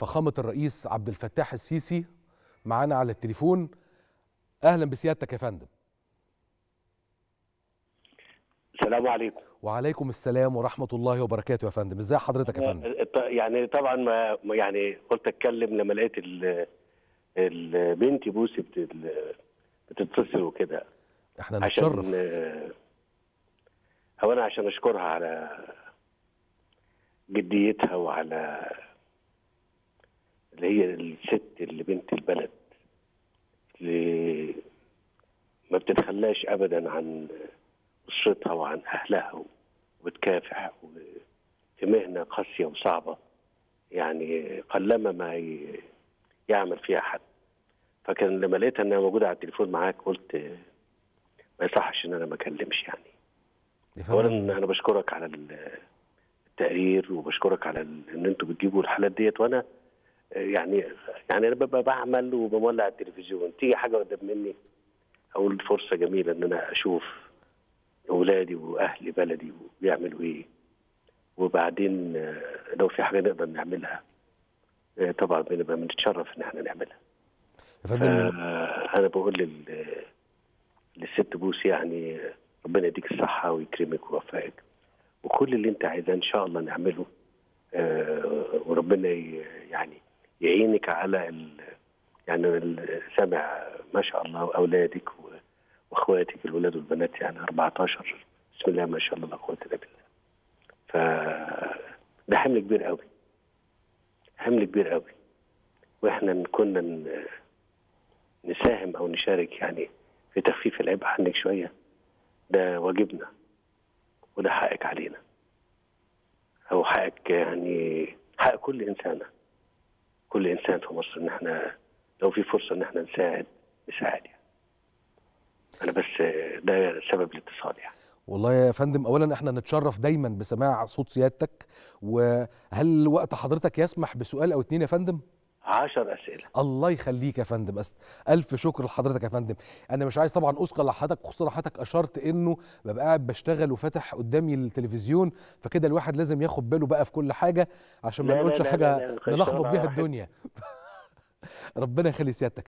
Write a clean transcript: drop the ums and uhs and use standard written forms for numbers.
فخامة الرئيس عبد الفتاح السيسي معانا على التليفون. أهلا بسيادتك يا فندم. السلام عليكم. وعليكم السلام ورحمة الله وبركاته يا فندم. ازاي حضرتك يا فندم؟ يعني طبعا ما يعني قلت اتكلم لما لقيت بنتي بوسي بتتصل وكده. احنا نتشرف. اولا عشان اشكرها على جديتها وعلى اللي هي الست اللي بنت البلد اللي ما بتتخلاش ابدا عن اسرتها وعن اهلها وبتكافح في مهنه قاسيه وصعبه، يعني قلما ما يعمل فيها حد. فكان لما لقيتها انها موجوده على التليفون معاك قلت ما يصحش ان انا ما اكلمش. يعني اولا انا بشكرك على التقرير وبشكرك على ان انتوا بتجيبوا الحالات ديت، وانا يعني انا ببقى بعمل وبمولع التلفزيون تيجي حاجه قدام مني اقول فرصه جميله ان انا اشوف اولادي واهلي بلدي بيعملوا ايه، وبعدين لو في حاجه نقدر نعملها طبعا بنبقى بنتشرف ان احنا نعملها. انا بقول للست بوسي يعني ربنا يديك الصحه ويكرمك ويوفقك، وكل اللي انت عايزاه ان شاء الله نعمله، وربنا يعني يعينك على يعني سامع ما شاء الله اولادك واخواتك الولاد والبنات، يعني 14 بسم الله ما شاء الله لا قوه الا بالله. ده حمل كبير قوي، حمل كبير قوي، واحنا كنا نساهم او نشارك يعني في تخفيف العبء عنك شويه. ده واجبنا وده حقك علينا، او حقك، يعني حق كل انسانه، كل انسان في مصر، ان احنا لو في فرصه ان احنا نساعد يعني. انا بس ده سبب الاتصال يعني. والله يا فندم اولا احنا نتشرف دايما بسماع صوت سيادتك. وهل وقت حضرتك يسمح بسؤال او اتنين يا فندم؟ 10 أسئلة. الله يخليك يا فندم. الف شكر لحضرتك يا فندم. انا مش عايز طبعا اثقل لحضرتك، خصوصا حضرتك اشرت انه ببقى قاعد بشتغل وفاتح قدامي التلفزيون، فكده الواحد لازم ياخد باله بقى في كل حاجه عشان ما نقولش حاجه نلخبط بيها الدنيا. ربنا يخلي سيادتك.